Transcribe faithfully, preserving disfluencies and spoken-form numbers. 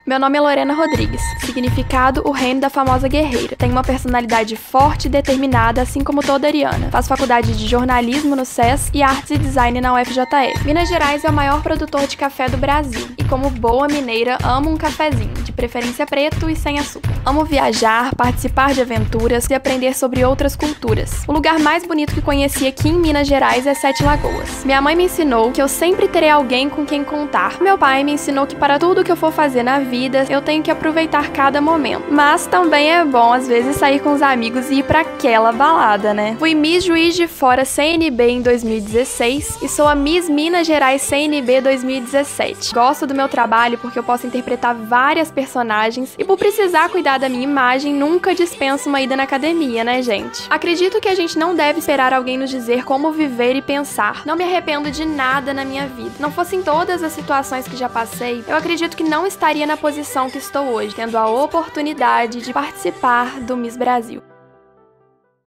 Meu nome é Lorena Rodrigues, significado o reino da famosa guerreira. Tenho uma personalidade forte e determinada, assim como toda ariana. Faço faculdade de jornalismo no S E S e artes e design na U F J F. Minas Gerais é o maior produtor de café do Brasil e, como boa mineira, amo um cafezinho, de preferência preto e sem açúcar. Amo viajar, participar de aventuras e aprender sobre outras culturas. O lugar mais bonito que conheci aqui em Minas Gerais é Sete Lagoas. Minha mãe me ensinou que eu sempre terei alguém com quem contar. Meu pai me ensinou que para tudo que eu for fazer na vida, vida, eu tenho que aproveitar cada momento. Mas também é bom, às vezes, sair com os amigos e ir pra aquela balada, né? Fui Miss Juiz de Fora C N B em dois mil e dezesseis e sou a Miss Minas Gerais C N B dois mil e dezessete. Gosto do meu trabalho porque eu posso interpretar várias personagens e por precisar cuidar da minha imagem, nunca dispenso uma ida na academia, né, gente? Acredito que a gente não deve esperar alguém nos dizer como viver e pensar. Não me arrependo de nada na minha vida. Não fossem todas as situações que já passei, eu acredito que não estaria na posição que estou hoje, tendo a oportunidade de participar do Miss Brasil.